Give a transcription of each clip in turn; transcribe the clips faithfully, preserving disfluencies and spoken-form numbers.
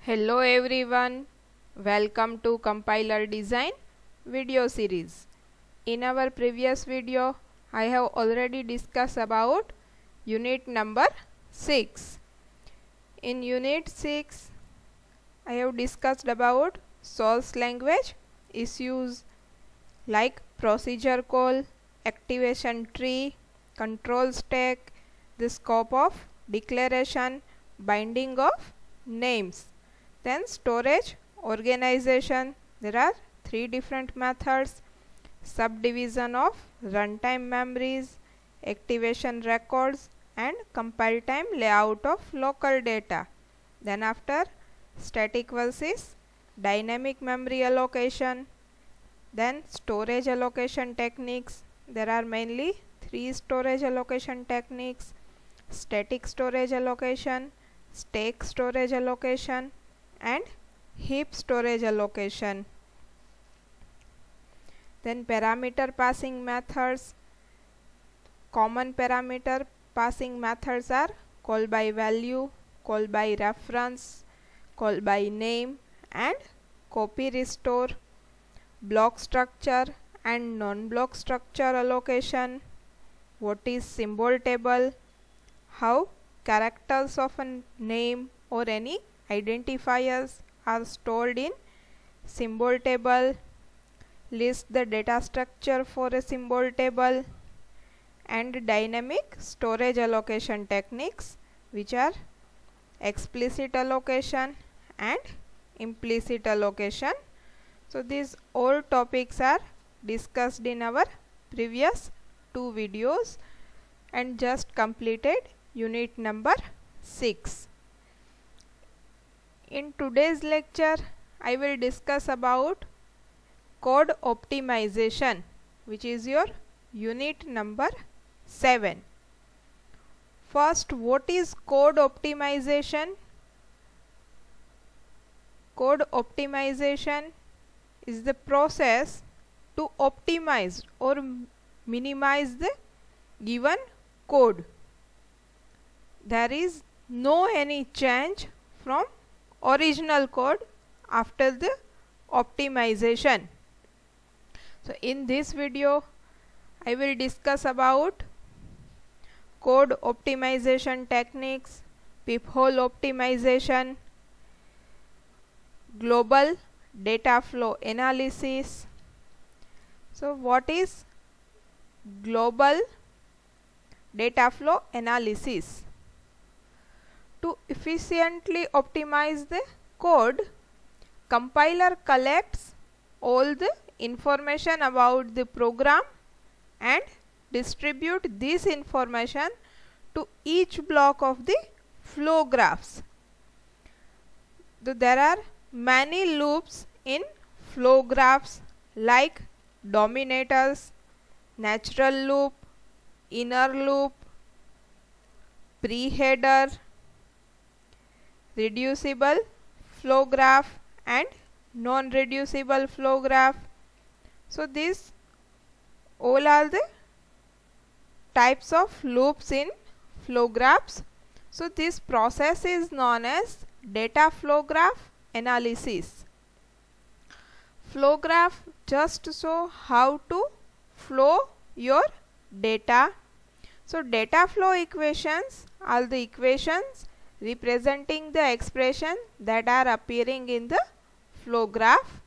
Hello everyone, welcome to Compiler Design video series. In our previous video, I have already discussed about unit number six. In unit six, I have discussed about source language issues like procedure call, activation tree, control stack, the scope of declaration, binding of names. Then storage organization, there are three different methods: subdivision of runtime memories, activation records, and compile time layout of local data. Then after, static versus dynamic memory allocation. Then storage allocation techniques, there are mainly three storage allocation techniques: static storage allocation, stack storage allocation, and heap storage allocation. Then parameter passing methods. Common parameter passing methods are call by value, call by reference, call by name, and copy restore. Block structure and non-block structure allocation. What is symbol table? How characters of a name or any identifiers are stored in symbol table. List the data structure for a symbol table. And dynamic storage allocation techniques, which are explicit allocation and implicit allocation. So these all topics are discussed in our previous two videos and just completed unit number six. In today's lecture, I will discuss about code optimization, which is your unit number seven. First, what is code optimization? Code optimization is the process to optimize or minimize the given code. There is no any change from original code after the optimization. So in this video, I will discuss about code optimization techniques, peephole optimization, global data flow analysis. So what is global data flow analysis? To efficiently optimize the code, compiler collects all the information about the program and distribute this information to each block of the flow graphs. So there are many loops in flow graphs like dominators, natural loop, inner loop, pre-header, reducible flow graph, and non-reducible flow graph. So these all are the types of loops in flow graphs. So this process is known as data flow graph analysis. Flow graph just show how to flow your data. So data flow equations are the equations representing the expression that are appearing in the flow graph.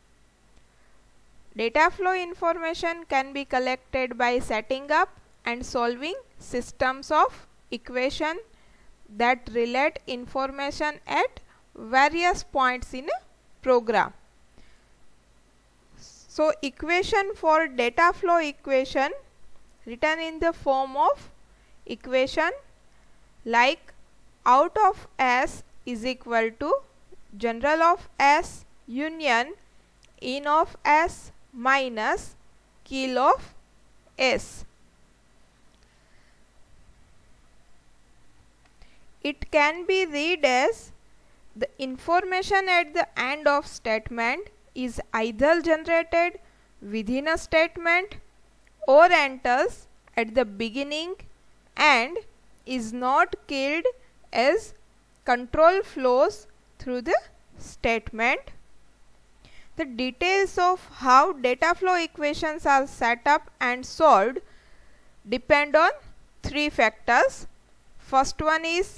Data flow information can be collected by setting up and solving systems of equation that relate information at various points in a program. So equation for data flow equation written in the form of equation like out of S is equal to general of S union in of S minus kill of S. It can be read as the information at the end of statement is either generated within a statement or enters at the beginning and is not killed as control flows through the statement. The details of how data flow equations are set up and solved depend on three factors. First one is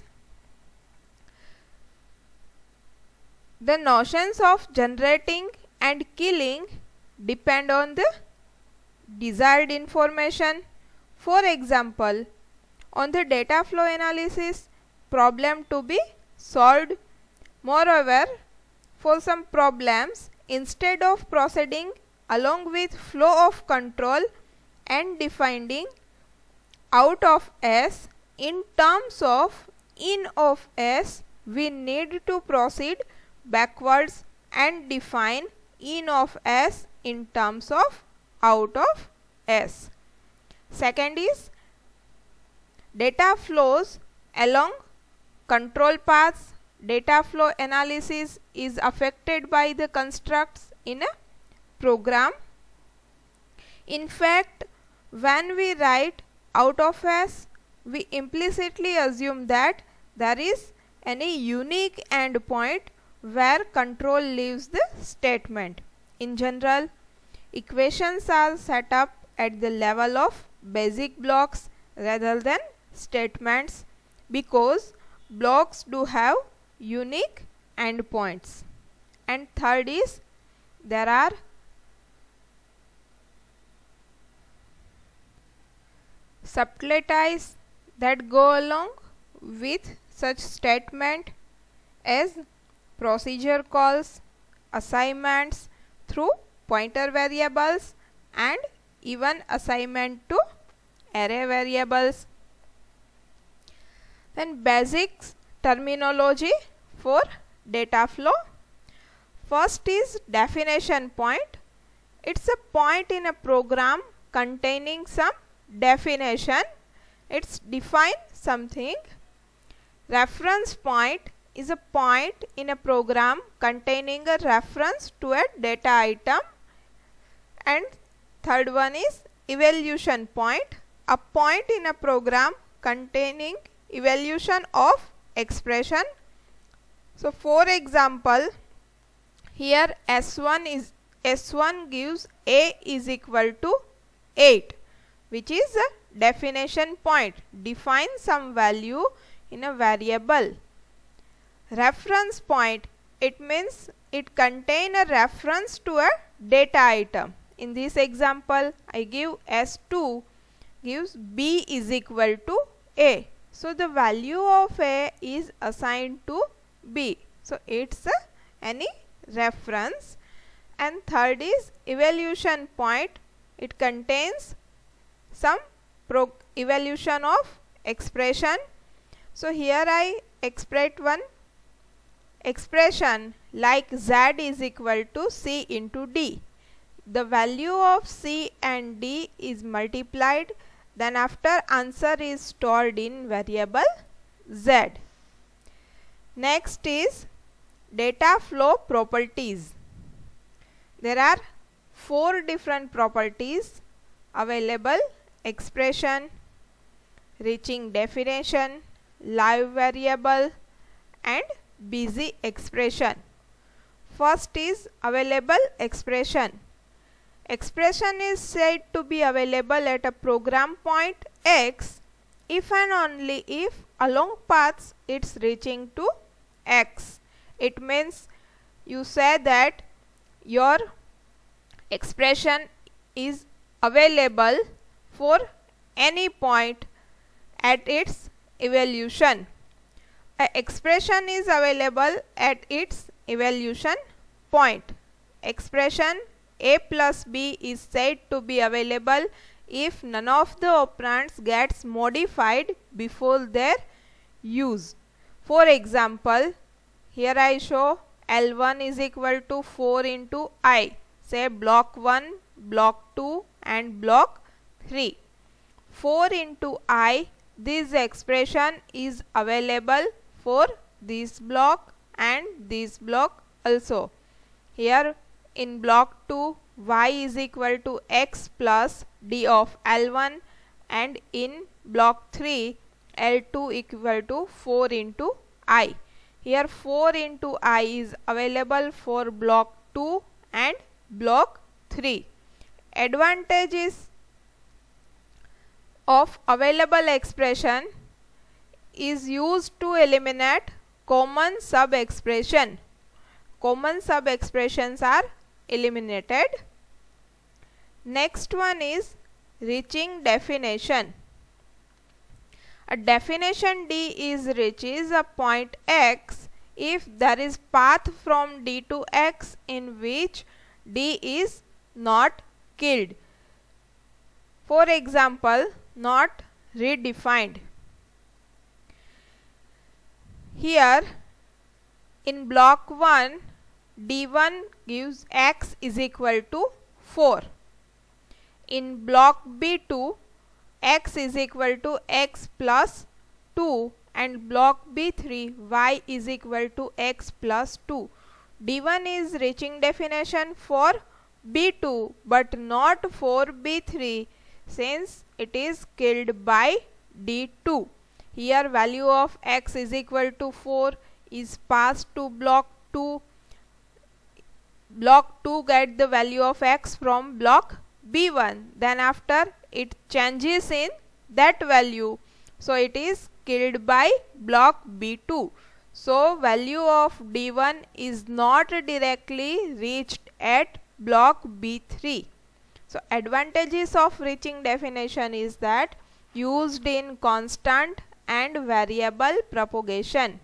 the notions of generating and killing depend on the desired information. For example, on the data flow analysis problem to be solved. Moreover, for some problems, instead of proceeding along with flow of control and defining out of S in terms of in of S, we need to proceed backwards and define in of S in terms of out of S. Second is data flows along control paths. Data flow analysis is affected by the constructs in a program. In fact, when we write out of S, we implicitly assume that there is any unique endpoint where control leaves the statement. In general, equations are set up at the level of basic blocks rather than statements because blocks do have unique endpoints. And third is there are subtleties that go along with such statement as procedure calls, assignments through pointer variables, and even assignment to array variables. Then basics terminology for data flow. First is definition point. It's a point in a program containing some definition. It's define something. Reference point is a point in a program containing a reference to a data item. And third one is evaluation point, a point in a program containing evaluation of expression. So for example, here S one is S one gives A is equal to eight, which is a definition point, define some value in a variable. Reference point, it means it contain a reference to a data item. In this example, I give S two gives B is equal to A. So the value of A is assigned to B. So it's a, any reference. And third is evaluation point. It contains some pro evaluation of expression. So here I express one expression like Z is equal to C into D. The value of C and D is multiplied, then after answer is stored in variable Z. Next is data flow properties. There are four different properties available: expression, reaching definition, live variable, and busy expression. First is available expression. Expression is said to be available at a program point X if and only if along paths it's reaching to X. It means you say that your expression is available for any point at its evaluation. An expression is available at its evaluation point. Expression A plus B is said to be available if none of the operands gets modified before their use. For example, here I show L one is equal to four into I. Say block one, block two and block three. four into I, this expression is available for this block and this block also. Here in block two, y is equal to x plus d of L one, and in block three, L two equal to four into I. Here four into I is available for block two and block three. Advantages of available expression is used to eliminate common sub-expression. Common sub-expressions are eliminated. Next one is reaching definition. A definition D is reaches a point X if there is path from D to X in which D is not killed. For example, not redefined. Here in block one, D one gives X is equal to four. In block B two, X is equal to X plus two, and block B three, Y is equal to X plus two. D one is reaching definition for B two but not for B three since it is killed by D two. Here value of X is equal to four is passed to block two. Block two get the value of X from block B one. Then after it changes in that value. So it is killed by block B two. So value of D one is not directly reached at block B three. So advantages of reaching definition is that used in constant and variable propagation.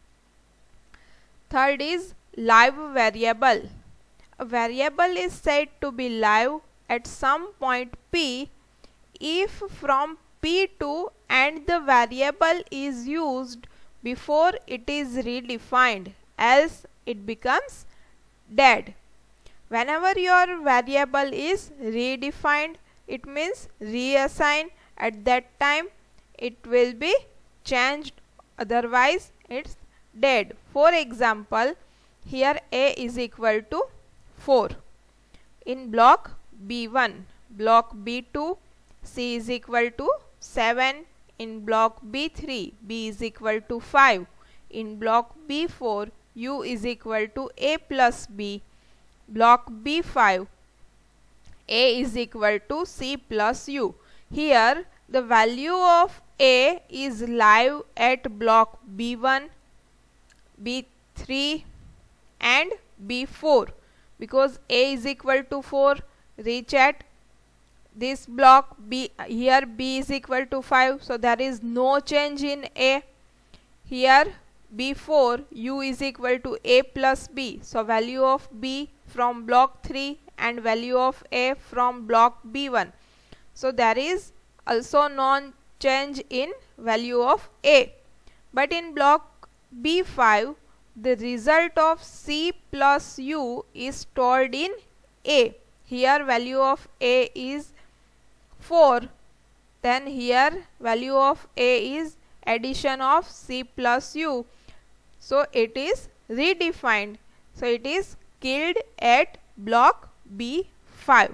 Third is live variable. A variable is said to be live at some point P if from P two and the variable is used before it is redefined, else it becomes dead. Whenever your variable is redefined, it means reassigned. At that time it will be changed, otherwise it's dead. For example, here A is equal to four in block B one. Block B two, C is equal to seven. In block B three, B is equal to five. In block B four, U is equal to A plus B. Block B five, A is equal to C plus U. Here the value of A is live at block B one, B three and B four. Because A is equal to four, reach at this block B. Here B is equal to five, so there is no change in A. Here B four, U is equal to A plus B, so value of B from block three and value of A from block B one. So there is also non change in value of A. But in block B five, the result of C plus U is stored in A. Here value of A is four. Then here value of A is addition of C plus U. So it is redefined. So it is killed at block B five.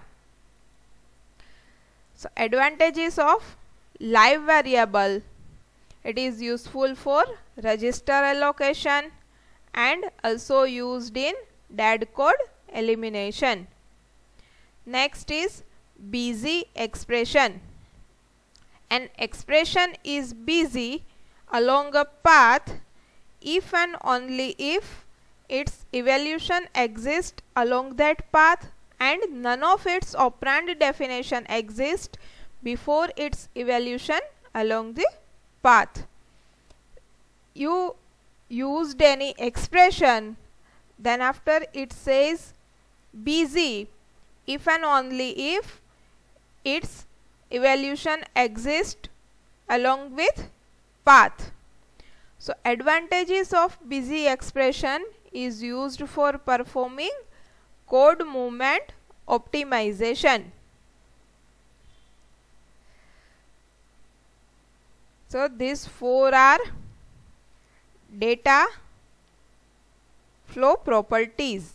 So advantages of live variable. It is useful for register allocation and also used in dead code elimination. Next is busy expression. An expression is busy along a path if and only if its evaluation exists along that path and none of its operand definition exists before its evaluation along the path. You used any expression, then after it says busy if and only if its evaluation exists along with path. So advantages of busy expression is used for performing code movement optimization. So these four are data flow properties.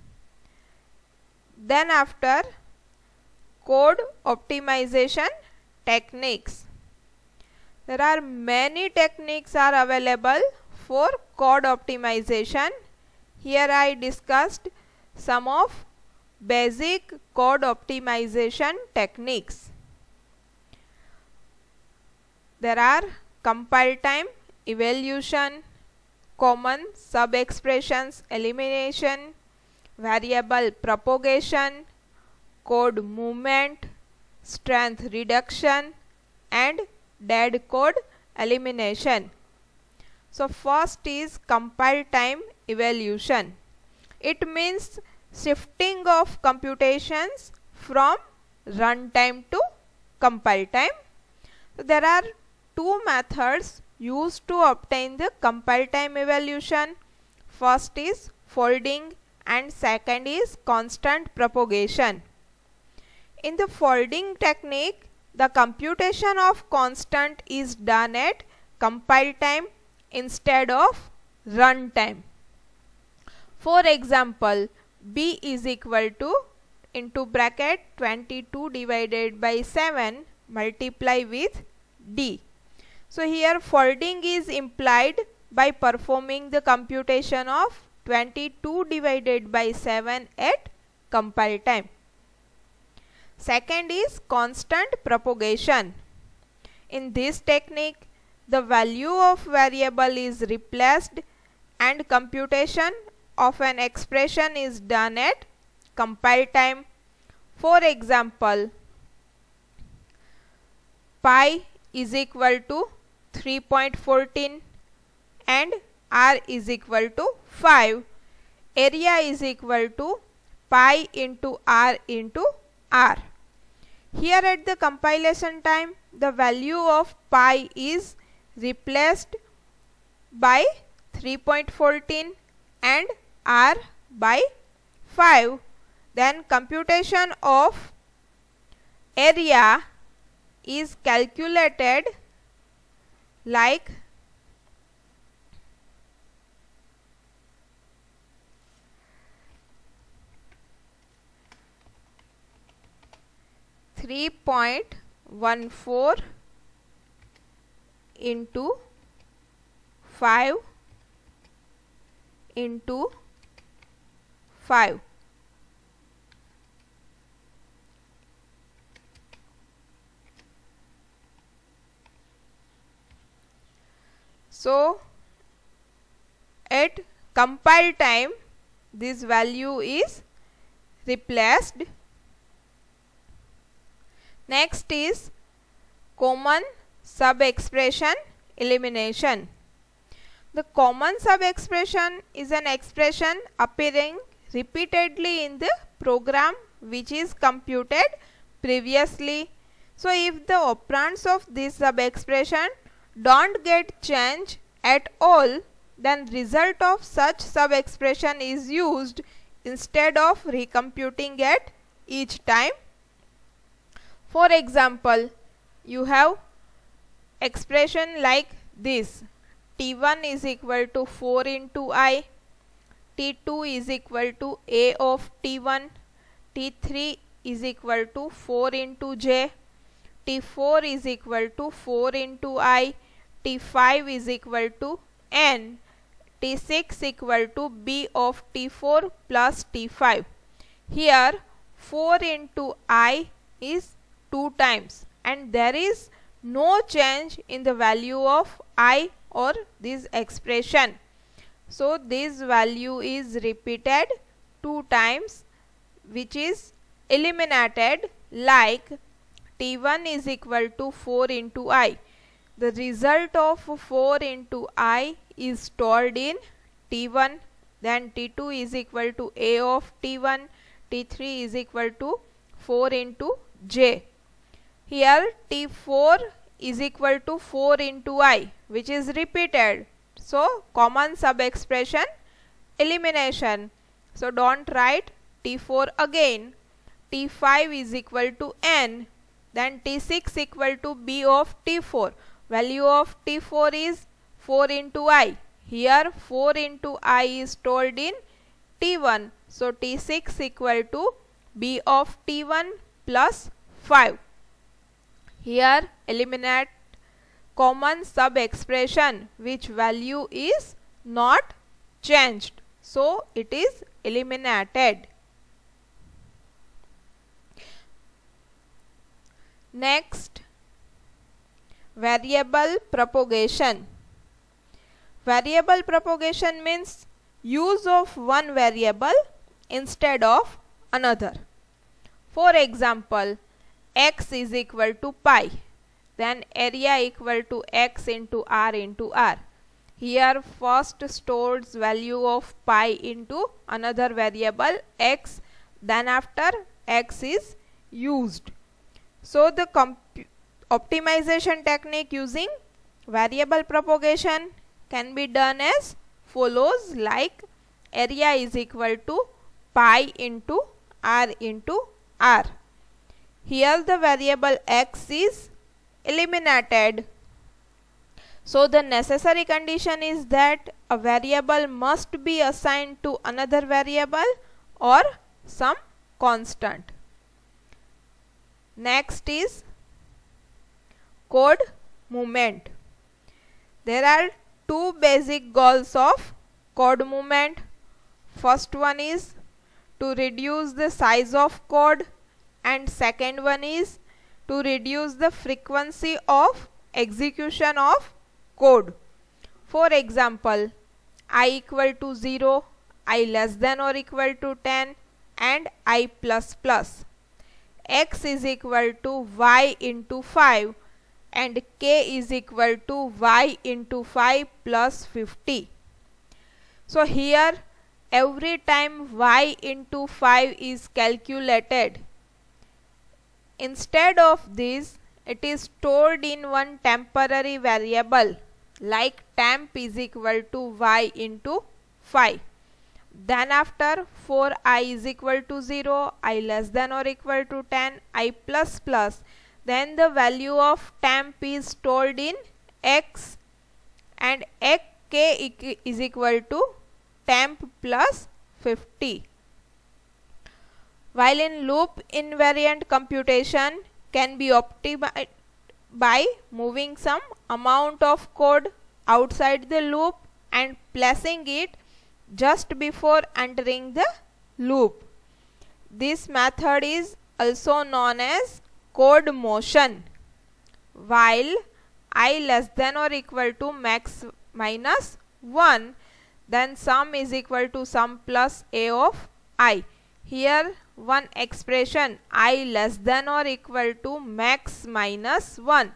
Then after code optimization techniques. There are many techniques are available for code optimization. Here I discussed some of basic code optimization techniques. There are compile time, evaluation, common sub-expressions elimination, variable propagation, code movement, strength reduction, and dead code elimination. So first is compile time evaluation. It means shifting of computations from runtime to compile time. So there are two methods used to obtain the compile time evaluation. First is folding and second is constant propagation. In the folding technique, the computation of constant is done at compile time instead of runtime. For example, b is equal to into bracket twenty-two divided by seven multiply with d. So here folding is implied by performing the computation of twenty-two divided by seven at compile time. Second is constant propagation. In this technique, the value of variable is replaced and computation of an expression is done at compile time. For example, pi is equal to three point one four and r is equal to five. Area is equal to pi into r into r. Here at the compilation time, the value of pi is replaced by three point one four and r by five. Then computation of area is calculated like three point one four into five into five. So at compile time, this value is replaced. Next is common sub-expression elimination. The common sub-expression is an expression appearing repeatedly in the program which is computed previously. So if the operands of this sub-expression don't get changed at all, then result of such sub-expression is used instead of recomputing at each time. For example, you have expression like this: T one is equal to four into I, T two is equal to A of T one, T three is equal to four into J, T four is equal to four into I, T five is equal to N, T six equal to B of T four plus T five. Here four into I is two times and there is no change in the value of I or this expression. So this value is repeated two times, which is eliminated like T one is equal to four into I. The result of four into I is stored in T one, then T two is equal to A of T one, T three is equal to four into J. Here T four is equal to four into I, which is repeated. So common sub-expression elimination. So don't write T four again. T five is equal to N, then T six equal to B of T four. Value of T four is four into I. Here four into I is stored in T one. So T six equal to B of T one plus five. Here eliminate common sub-expression which value is not changed, so it is eliminated. Next, variable propagation. Variable propagation means use of one variable instead of another. For example, x is equal to pi, then area equal to x into r into r. Here first stores value of pi into another variable x, then after x is used. So the optimization technique using variable propagation can be done as follows, like area is equal to pi into r into r. Here the variable x is eliminated. So the necessary condition is that a variable must be assigned to another variable or some constant. Next is code movement. There are two basic goals of code movement. First one is to reduce the size of code, and second one is to reduce the frequency of execution of code. For example, I equal to zero, I less than or equal to ten, and I plus plus. X is equal to y into five, and k is equal to y into five plus fifty. So here every time y into five is calculated, instead of this it is stored in one temporary variable, like temp is equal to y into five. Then after for I is equal to zero, I less than or equal to ten, I plus plus, then the value of temp is stored in x, and x k is equal to temp plus fifty. While in loop invariant computation can be optimized by moving some amount of code outside the loop and placing it just before entering the loop. This method is also known as code motion. While I less than or equal to max minus one, then sum is equal to sum plus a of I. Here one expression I less than or equal to max minus one.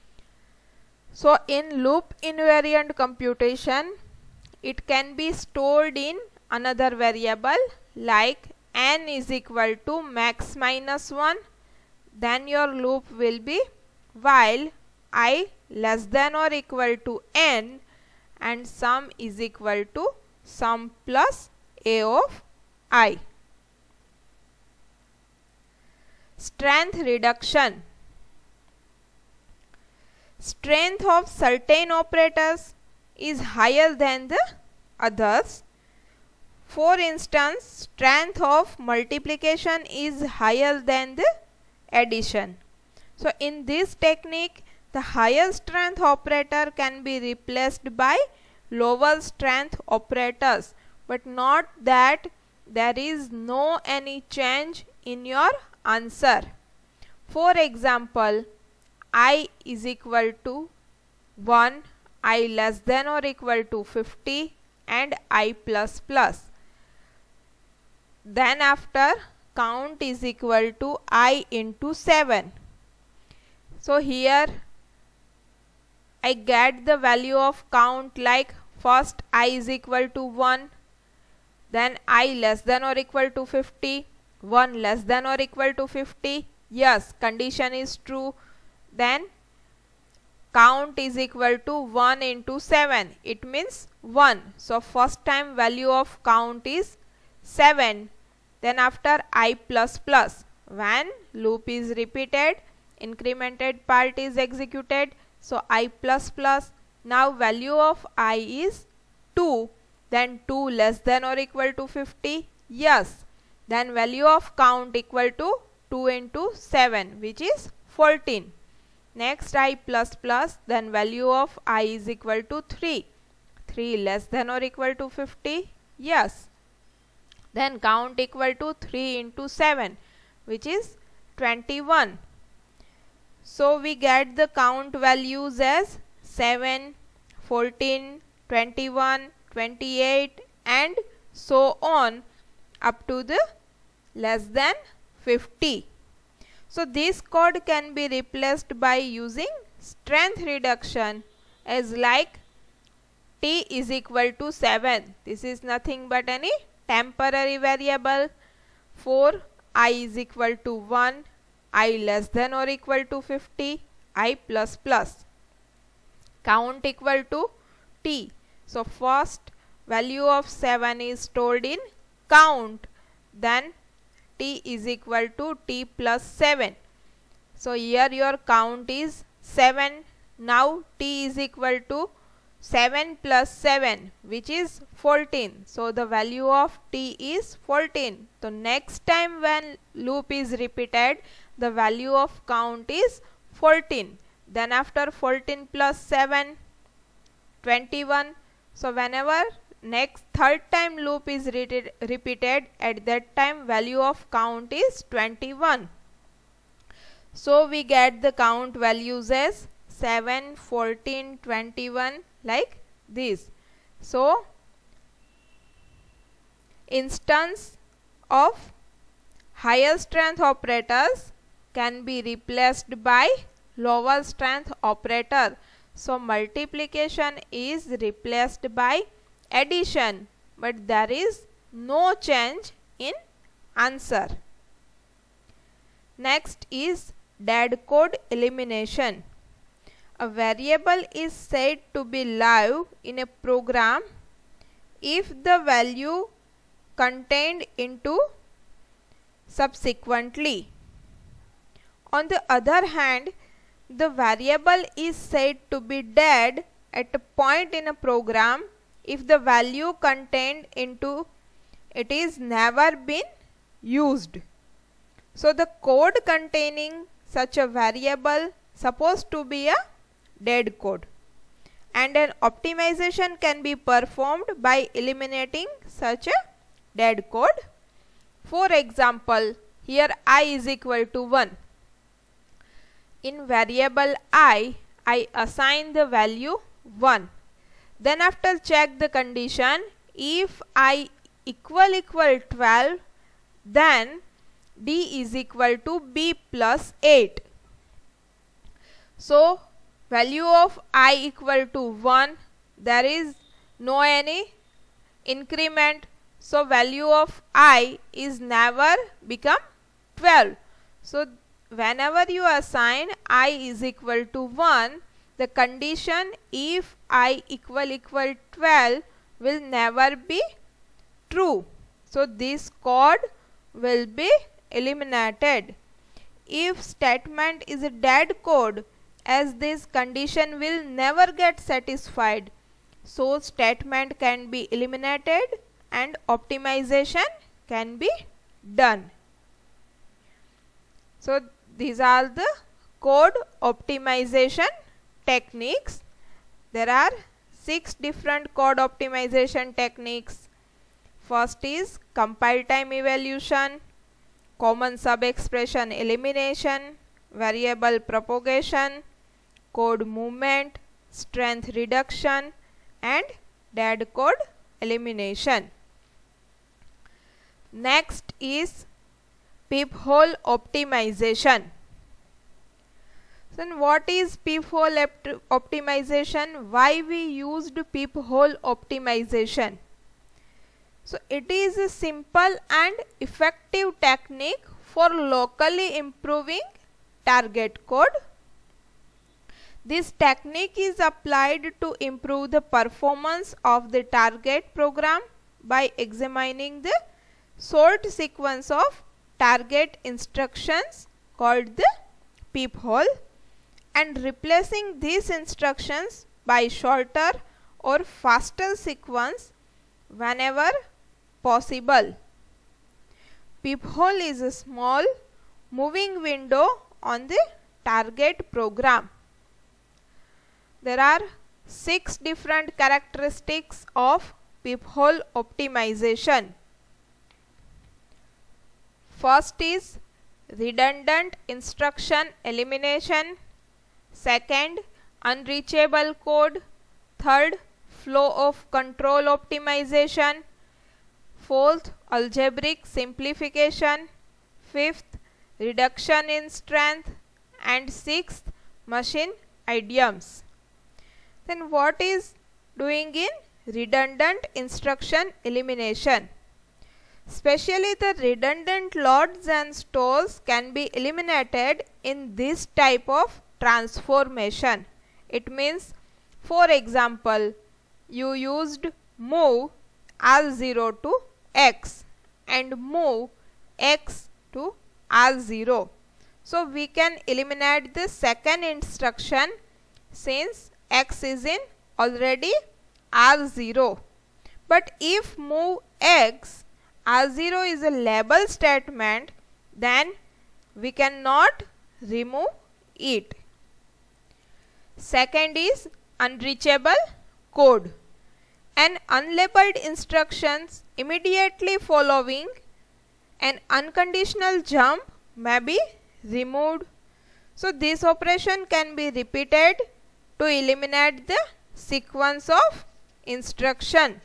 So in loop invariant computation, it can be stored in another variable, like n is equal to max minus one. Then your loop will be while I less than or equal to n, and sum is equal to sum plus a of I. Strength reduction. Strength of certain operators is higher than the others. For instance, strength of multiplication is higher than the addition. So in this technique, the higher strength operator can be replaced by lower strength operators, but not that there is no any change in your answer. For example, I is equal to one, I less than or equal to fifty, and I plus plus. Then after count is equal to I into seven. So here I get the value of count, like first I is equal to one, then I less than or equal to fifty, one less than or equal to fifty. Yes, condition is true. Then count is equal to one into seven. It means one. So first time value of count is seven. Then after I plus plus, when loop is repeated, incremented part is executed. So I plus plus. Now value of I is two. Then two less than or equal to fifty. Yes. Then value of count equal to two into seven, which is fourteen. Next I plus plus, then value of I is equal to three. three less than or equal to fifty? Yes. Then count equal to three into seven, which is twenty-one. So we get the count values as seven, fourteen, twenty-one, twenty-eight and so on up to the less than fifty. So this code can be replaced by using strength reduction as like t is equal to seven. This is nothing but any temporary variable. For I is equal to one, I less than or equal to fifty, I plus plus. Count equal to t. So first value of seven is stored in count, then t is equal to t plus seven. So here your count is seven. Now t is equal to seven plus seven, which is fourteen. So the value of t is fourteen. So next time when loop is repeated, the value of count is fourteen. Then after fourteen plus seven, twenty-one. So whenever next third time loop is repeated, at that time value of count is twenty-one. So we get the count values as seven, fourteen, twenty-one like this. So instance of higher strength operators can be replaced by lower strength operator. So multiplication is replaced by addition, but there is no change in answer. Next is dead code elimination. A variable is said to be live in a program if the value contained into subsequently. On the other hand, the variable is said to be dead at a point in a program if the value contained into it is never been used. So the code containing such a variable supposed to be a dead code, and an optimization can be performed by eliminating such a dead code. For example, here I is equal to one. In variable I, I assign the value one. Then after check the condition, if I equal equal twelve, then D is equal to B plus eight. So value of I equal to one, there is no any increment. So value of I is never become twelve. So whenever you assign I is equal to one, the condition if I equal equal twelve will never be true. So this code will be eliminated. If statement is a dead code, as this condition will never get satisfied, so statement can be eliminated and optimization can be done. So these are the code optimization techniques. There are six different code optimization techniques. First is compile time evaluation, common sub expression elimination, variable propagation, code movement, strength reduction and dead code elimination. Next is peephole optimization. Then what is peephole optimization? Why we used peephole optimization? So it is a simple and effective technique for locally improving target code. This technique is applied to improve the performance of the target program by examining the short sequence of target instructions called the peephole and replacing these instructions by shorter or faster sequence whenever possible. Peephole is a small moving window on the target program. There are six different characteristics of peephole optimization. First is redundant instruction elimination. Second, unreachable code. Third, flow of control optimization. Fourth, algebraic simplification. Fifth, reduction in strength. And sixth, machine idioms. Then what is doing in redundant instruction elimination? Especially the redundant loads and stores can be eliminated in this type of transformation. It means, for example, you used move R zero to X and move X to R zero. So we can eliminate the second instruction since X is in already R zero. But if move X R zero is a label statement, then we cannot remove it. Second is unreachable code. An unlabeled instructions immediately following an unconditional jump may be removed. So this operation can be repeated to eliminate the sequence of instruction.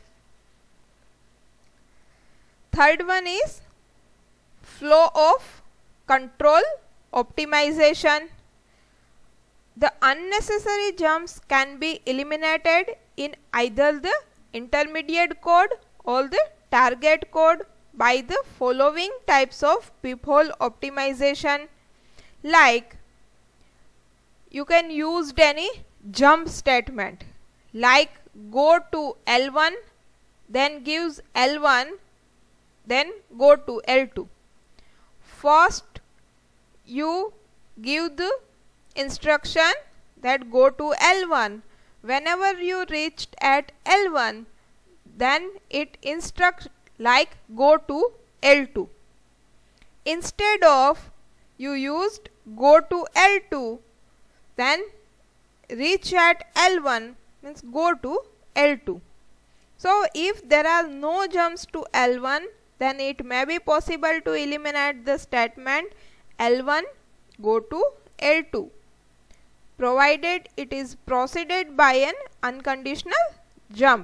Third one is flow of control optimization. The unnecessary jumps can be eliminated in either the intermediate code or the target code by the following types of peephole optimization. Like, you can use any jump statement like go to L one, then gives L one, then go to L two. First you give the instruction that go to L one. Whenever you reached at L one, then it instructs like go to L two. Instead of you used go to L two, then reach at L one means go to L two. So if there are no jumps to L one, then it may be possible to eliminate the statement L one go to L two, provided it is preceded by an unconditional jump.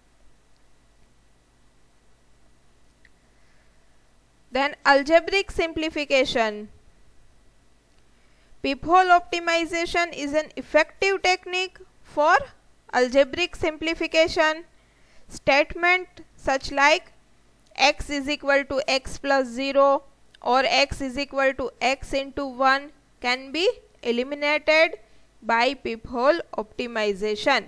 Then algebraic simplification. Peephole optimization is an effective technique for algebraic simplification. Statement such like x is equal to x plus zero or x is equal to x into one can be eliminated by peephole optimization.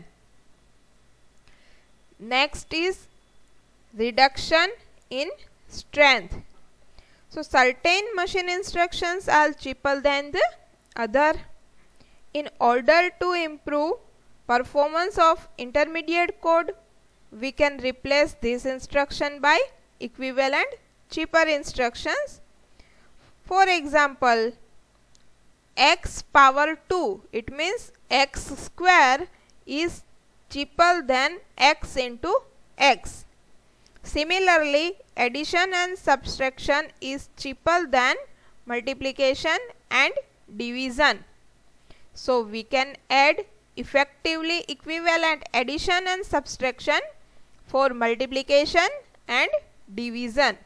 Next is reduction in strength. So certain machine instructions are cheaper than the other. In order to improve performance of intermediate code, we can replace this instruction by equivalent cheaper instructions. For example, x power two, it means x square is cheaper than x into x. Similarly, addition and subtraction is cheaper than multiplication and division. So we can add effectively equivalent addition and subtraction for multiplication and division.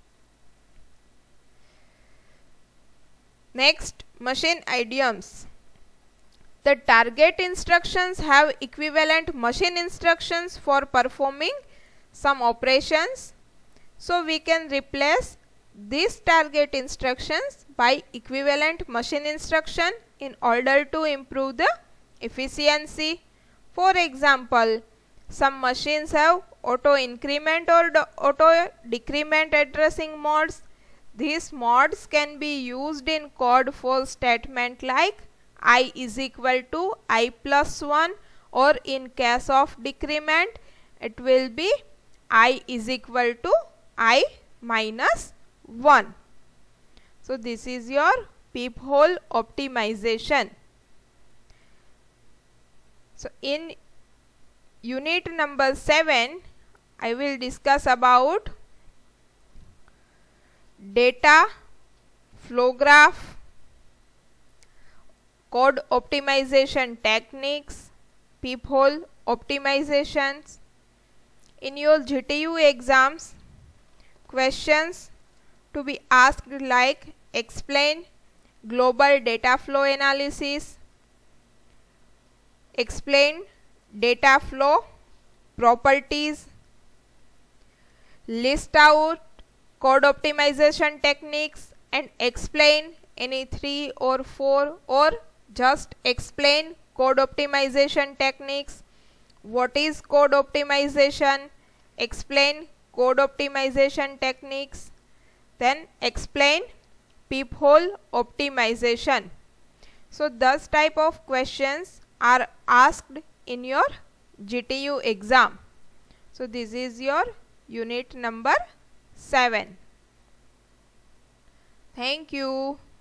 Next, machine idioms. The target instructions have equivalent machine instructions for performing some operations. So we can replace these target instructions by equivalent machine instruction in order to improve the efficiency. For example, some machines have auto increment or auto decrement addressing modes. These modes can be used in code for statement like I is equal to I plus one, or in case of decrement it will be I is equal to I minus one. So this is your peephole optimization. So in unit number seven, I will discuss about data flow graph, code optimization techniques, peephole optimizations. In your G T U exams, questions to be asked like explain global data flow analysis, explain data flow properties, list out code optimization techniques, and explain any three or four, or just explain code optimization techniques. What is code optimization? Explain code optimization techniques. Then explain peephole optimization. So thus type of questions are asked in your G T U exam. So this is your unit number seven. Thank you.